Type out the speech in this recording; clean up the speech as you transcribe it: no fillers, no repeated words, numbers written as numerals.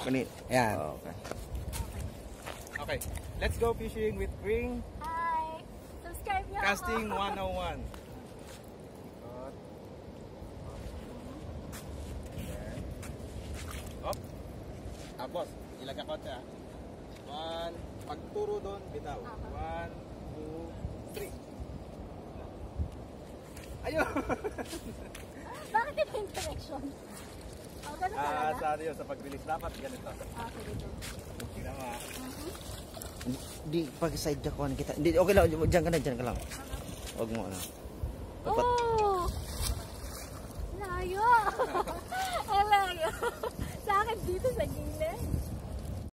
Kunin. Ayan. Okay. Okay. Let's go fishing with Kring. Hi! Subscribe niyo Casting ako. 101. Up. Tapos, ilagay ko siya. 1, pagturo doon, bitaw. 1, 2, 3. Ayun! Bakit ito yung direction? Oh, ganun talaga? Sa yun, sa pag-release dapat ganito. Okay, dito. Tingnan mo. Di pag side jack kita. Hindi okay lang, diyan ka lang. Wag mo ano. Dapat Oh! Layo! Ang layo! Sa akin dito sa gilid.